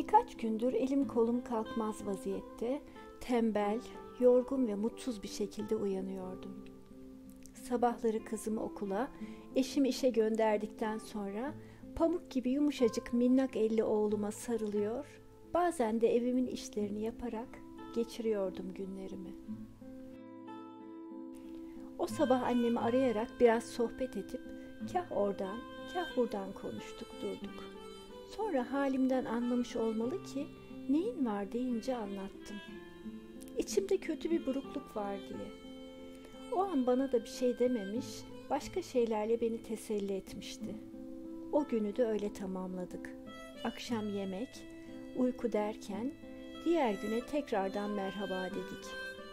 Birkaç gündür elim kolum kalkmaz vaziyette, tembel, yorgun ve mutsuz bir şekilde uyanıyordum. Sabahları kızımı okula, eşimi işe gönderdikten sonra pamuk gibi yumuşacık minnak elli oğluma sarılıyor, bazen de evimin işlerini yaparak geçiriyordum günlerimi. O sabah annemi arayarak biraz sohbet edip kah oradan, kah buradan konuştuk durduk. Sonra halimden anlamış olmalı ki neyin var deyince anlattım. İçimde kötü bir burukluk var diye. O an bana da bir şey dememiş, başka şeylerle beni teselli etmişti. O günü de öyle tamamladık. Akşam yemek, uyku derken diğer güne tekrardan merhaba dedik.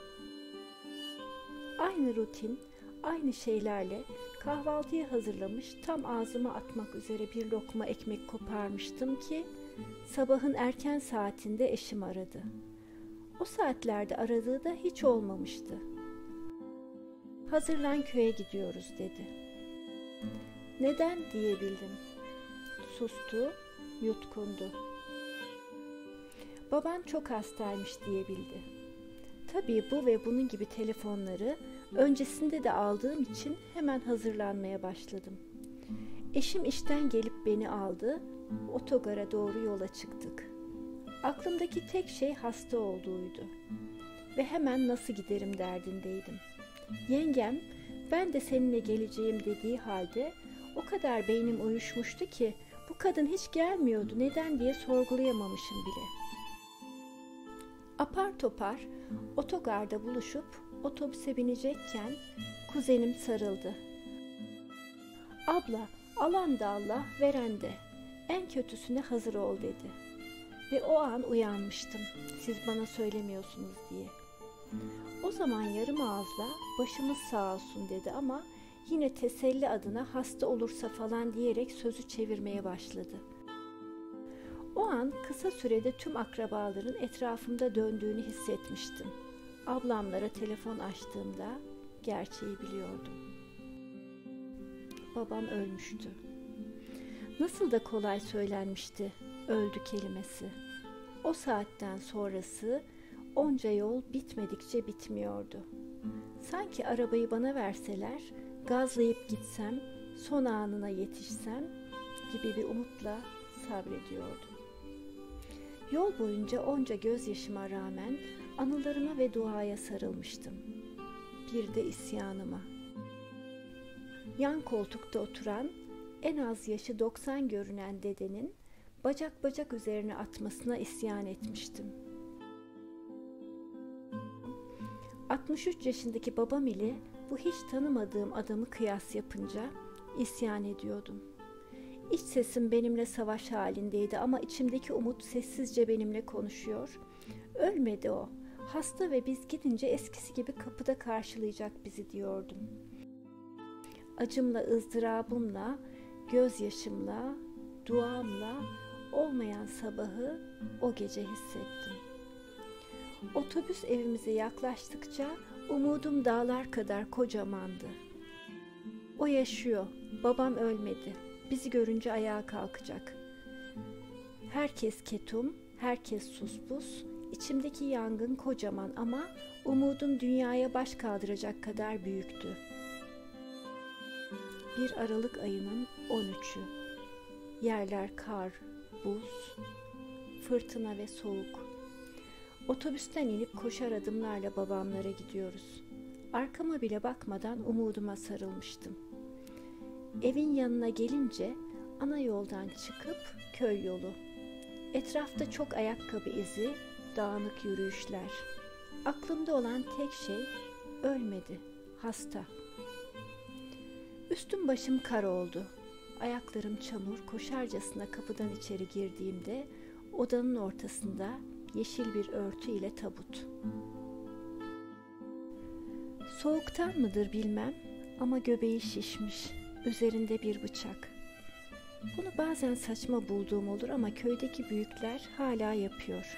Aynı rutin, aynı şeylerle kahvaltıyı hazırlamış, tam ağzıma atmak üzere bir lokma ekmek koparmıştım ki sabahın erken saatinde eşim aradı. O saatlerde aradığı da hiç olmamıştı. Hazırlan köye gidiyoruz dedi. Neden diyebildim. Sustu, yutkundu. Baban çok hastaymış diyebildi. Tabii bu ve bunun gibi telefonları öncesinde de aldığım için hemen hazırlanmaya başladım. Eşim işten gelip beni aldı, otogara doğru yola çıktık. Aklımdaki tek şey hasta olduğuydu ve hemen nasıl giderim derdindeydim. Yengem, ben de seninle geleceğim dediği halde o kadar beynim uyuşmuştu ki bu kadın hiç gelmiyordu, neden diye sorgulayamamışım bile. Apar topar otogarda buluşup otobüse binecekken kuzenim sarıldı. Abla, alan da Allah, veren de. En kötüsüne hazır ol dedi. Ve o an uyanmıştım, siz bana söylemiyorsunuz diye. O zaman yarım ağızla başımız sağ olsun dedi ama yine teselli adına hasta olursa falan diyerek sözü çevirmeye başladı. O an kısa sürede tüm akrabaların etrafımda döndüğünü hissetmiştim. Ablamlara telefon açtığımda gerçeği biliyordum. Babam ölmüştü. Nasıl da kolay söylenmişti öldü kelimesi. O saatten sonrası onca yol bitmedikçe bitmiyordu. Sanki arabayı bana verseler, gazlayıp gitsem, son anına yetişsem gibi bir umutla sabrediyordum. Yol boyunca onca gözyaşıma rağmen anılarıma ve duaya sarılmıştım. Bir de isyanıma. Yan koltukta oturan, en az yaşı 90 görünen dedenin bacak bacak üzerine atmasına isyan etmiştim. 63 yaşındaki babam ile bu hiç tanımadığım adamı kıyas yapınca isyan ediyordum. İç sesim benimle savaş halindeydi ama içimdeki umut sessizce benimle konuşuyor. Ölmedi o. Hasta ve biz gidince eskisi gibi kapıda karşılayacak bizi diyordum. Acımla, ızdırabımla, gözyaşımla, duamla olmayan sabahı o gece hissettim. Otobüs evimize yaklaştıkça umudum dağlar kadar kocamandı. O yaşıyor, babam ölmedi. Bizi görünce ayağa kalkacak. Herkes ketum, herkes suspus. İçimdeki yangın kocaman ama umudum dünyaya baş kaldıracak kadar büyüktü. 1 Aralık ayının 13'ü. Yerler kar, buz, fırtına ve soğuk. Otobüsten inip koşar adımlarla babamlara gidiyoruz. Arkama bile bakmadan umuduma sarılmıştım. Evin yanına gelince ana yoldan çıkıp köy yolu. Etrafta çok ayakkabı izi, dağınık yürüyüşler. Aklımda olan tek şey ölmedi, hasta. Üstüm başım kar oldu. Ayaklarım çamur, koşarcasına kapıdan içeri girdiğimde odanın ortasında yeşil bir örtü ile tabut. Soğuktan mıdır bilmem ama göbeği şişmiş, üzerinde bir bıçak. Bunu bazen saçma bulduğum olur ama köydeki büyükler hala yapıyor.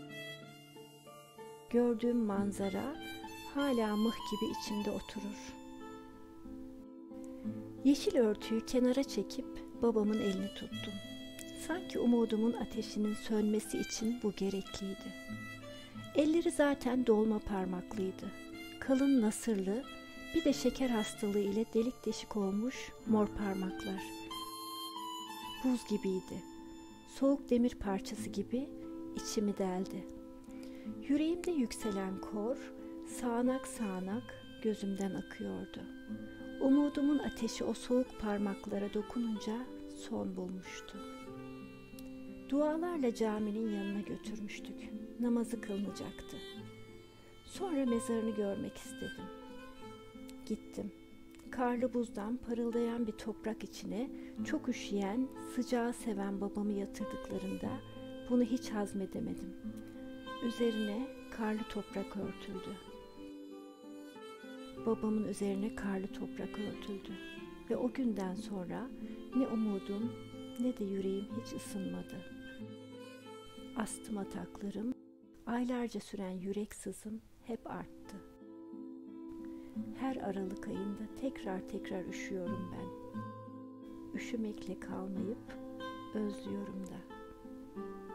Gördüğüm manzara hala mıh gibi içimde oturur. Yeşil örtüyü kenara çekip babamın elini tuttum. Sanki umudumun ateşinin sönmesi için bu gerekliydi. Elleri zaten dolma parmaklıydı. Kalın nasırlı, bir de şeker hastalığı ile delik deşik olmuş mor parmaklar. Buz gibiydi. Soğuk demir parçası gibi içimi deldi. Yüreğimde yükselen kor, sağanak sağanak gözümden akıyordu. Umudumun ateşi o soğuk parmaklara dokununca son bulmuştu. Dualarla caminin yanına götürmüştük. Namazı kılınacaktı. Sonra mezarını görmek istedim. Gittim. Karlı buzdan parıldayan bir toprak içine çok üşüyen, sıcağı seven babamı yatırdıklarında bunu hiç hazmedemedim. Üzerine karlı toprak örtüldü. Babamın üzerine karlı toprak örtüldü ve o günden sonra ne umudum ne de yüreğim hiç ısınmadı. Astım ataklarım, aylarca süren yürek sızım hep arttı. Her Aralık ayında tekrar üşüyorum ben. Üşümekle kalmayıp özlüyorum da.